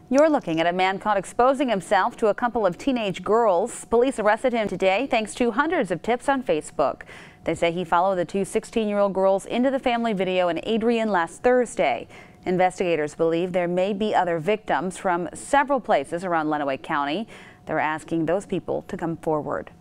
You're looking at a man caught exposing himself to a couple of teenage girls. Police arrested him today thanks to hundreds of tips on Facebook. They say he followed the two 16-year-old girls into the family video in Adrian last Thursday. Investigators believe there may be other victims from several places around Lenawee County. They're asking those people to come forward.